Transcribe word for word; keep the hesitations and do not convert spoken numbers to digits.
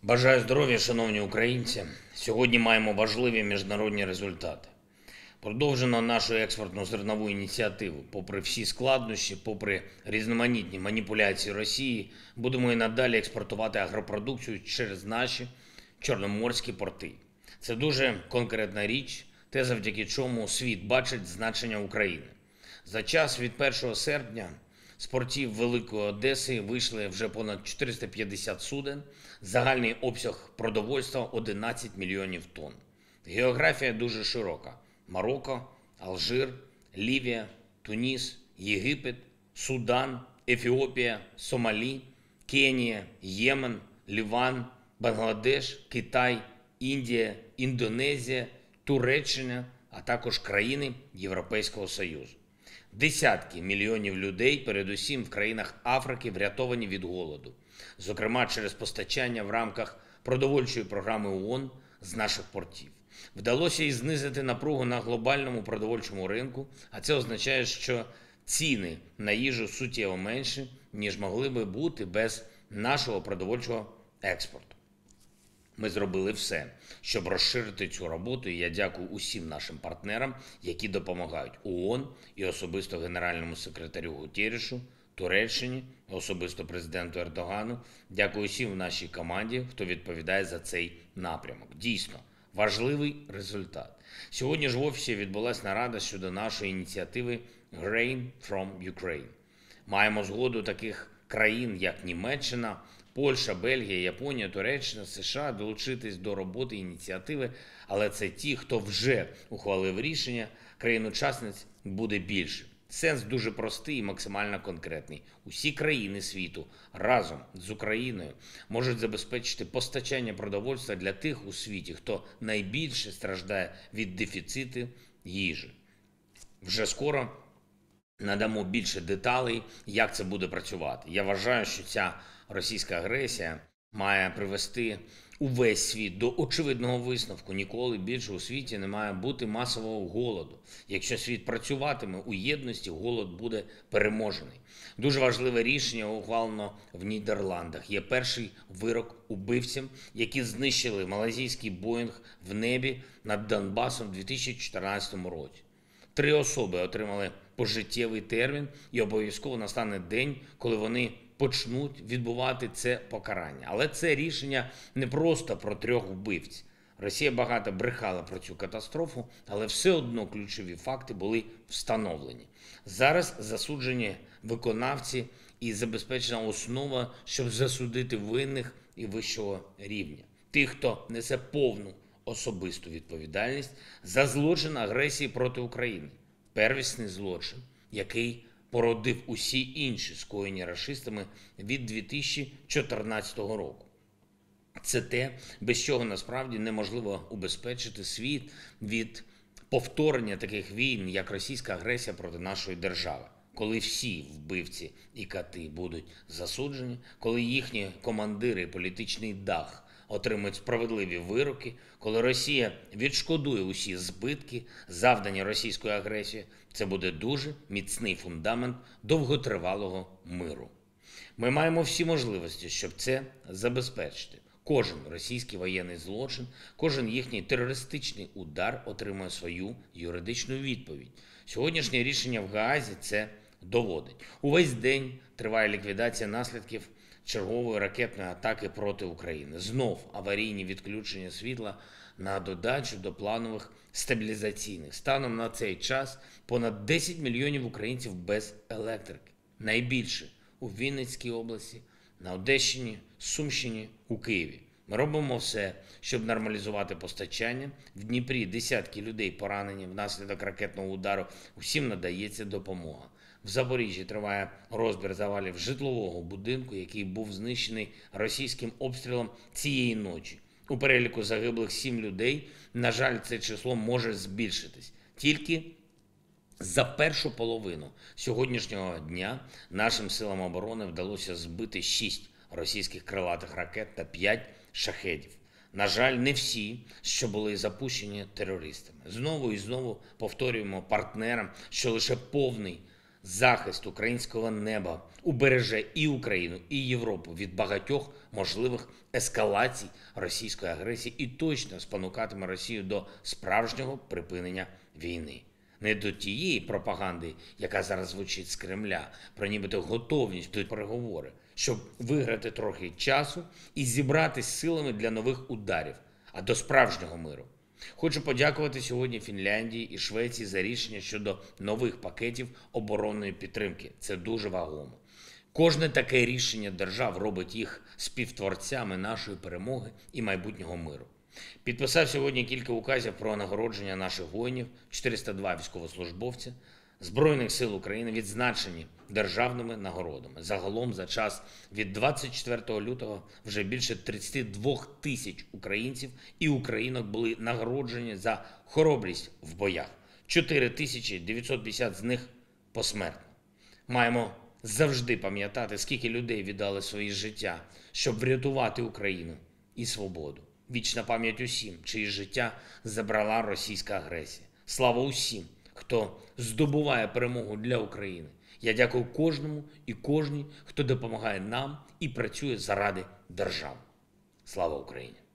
Бажаю здоров'я, шановні українці. Сьогодні маємо важливі міжнародні результати. Продовжено нашу експортну зернову ініціативу. Попри всі складнощі, попри різноманітні маніпуляції Росії, будемо і надалі експортувати агропродукцію через наші чорноморські порти. Це дуже конкретна річ, те, завдяки чому світ бачить значення України. За час від першого серпня з портів Великої Одеси вийшли вже понад чотириста п'ятдесят суден, загальний обсяг продовольства – одинадцять мільйонів тонн. Географія дуже широка. Марокко, Алжир, Лівія, Туніс, Єгипет, Судан, Ефіопія, Сомалі, Кенія, Ємен, Ліван, Бангладеш, Китай, Індія, Індонезія, Туреччина, а також країни Європейського Союзу. Десятки мільйонів людей, передусім в країнах Африки, врятовані від голоду, зокрема через постачання в рамках продовольчої програми ООН з наших портів. Вдалося і знизити напругу на глобальному продовольчому ринку, а це означає, що ціни на їжу суттєво менші, ніж могли би бути без нашого продовольчого експорту. Ми зробили все, щоб розширити цю роботу, і я дякую усім нашим партнерам, які допомагають ООН і особисто Генеральному секретарю Гутеррешу, Туреччині, особисто президенту Ердогану. Дякую усім в нашій команді, хто відповідає за цей напрямок. Дійсно, важливий результат. Сьогодні ж в офісі відбулася нарада щодо нашої ініціативи Grain from Ukraine. Маємо згоду таких країн, як Німеччина, Польща, Бельгія, Японія, Туреччина, США долучитись до роботи ініціативи, але це ті, хто вже ухвалив рішення, країн-учасниць буде більше. Сенс дуже простий і максимально конкретний. Усі країни світу разом з Україною можуть забезпечити постачання продовольства для тих у світі, хто найбільше страждає від дефіциту їжі. Вже скоро надамо більше деталей, як це буде працювати. Я вважаю, що ця російська агресія має привести увесь світ до очевидного висновку. Ніколи більше у світі не має бути масового голоду. Якщо світ працюватиме у єдності, голод буде переможений. Дуже важливе рішення ухвалено в Нідерландах. Є перший вирок убивцям, які знищили малайзійський Боїнг в небі над Донбасом у дві тисячі чотирнадцятому році. Три особи отримали пожиттєвий термін, і обов'язково настане день, коли вони почнуть відбувати це покарання. Але це рішення не просто про трьох вбивць. Росія багато брехала про цю катастрофу, але все одно ключові факти були встановлені. Зараз засуджені виконавці і забезпечена основа, щоб засудити винних і вищого рівня. Тих, хто несе повну особисту відповідальність за злочин агресії проти України. Первісний злочин, який породив усі інші скоєні рашистами від дві тисячі чотирнадцятого року. Це те, без чого насправді неможливо убезпечити світ від повторення таких війн, як російська агресія проти нашої держави. Коли всі вбивці і кати будуть засуджені, коли їхні командири і політичний дах отримують справедливі вироки, коли Росія відшкодує усі збитки, завдані російською агресією, це буде дуже міцний фундамент довготривалого миру. Ми маємо всі можливості, щоб це забезпечити. Кожен російський воєнний злочин, кожен їхній терористичний удар отримує свою юридичну відповідь. Сьогоднішнє рішення в Гаазі це доводить. Увесь день триває ліквідація наслідків чергової ракетної атаки проти України. Знов аварійні відключення світла на додачу до планових стабілізаційних. Станом на цей час понад десять мільйонів українців без електрики. Найбільше у Вінницькій області, на Одещині, Сумщині, у Києві. Ми робимо все, щоб нормалізувати постачання. В Дніпрі десятки людей поранені внаслідок ракетного удару. Усім надається допомога. В Запоріжжі триває розбір завалів житлового будинку, який був знищений російським обстрілом цієї ночі. У переліку загиблих сім людей. На жаль, це число може збільшитись. Тільки за першу половину сьогоднішнього дня нашим силам оборони вдалося збити шість російських крилатих ракет та п'ять шахедів. На жаль, не всі, що були запущені терористами. Знову і знову повторюємо партнерам, що лише повний захист українського неба убереже і Україну, і Європу від багатьох можливих ескалацій російської агресії і точно спонукатиме Росію до справжнього припинення війни. Не до тієї пропаганди, яка зараз звучить з Кремля, про нібито готовність до переговори, щоб виграти трохи часу і зібратись силами для нових ударів, а до справжнього миру. Хочу подякувати сьогодні Фінляндії і Швеції за рішення щодо нових пакетів оборонної підтримки. Це дуже вагомо. Кожне таке рішення держав робить їх співтворцями нашої перемоги і майбутнього миру. Підписав сьогодні кілька указів про нагородження наших воїнів, чотириста два військовослужбовця Збройних сил України відзначені державними нагородами. Загалом за час від двадцять четвертого лютого вже більше тридцять два тисяч українців і українок були нагороджені за хоробрість в боях. чотири тисячі дев'ятсот п'ятдесят з них посмертно. Маємо завжди пам'ятати, скільки людей віддали свої життя, щоб врятувати Україну і свободу. Вічна пам'ять усім, чиї життя забрала російська агресія. Слава усім, хто здобуває перемогу для України. Я дякую кожному і кожній, хто допомагає нам і працює заради держави. Слава Україні!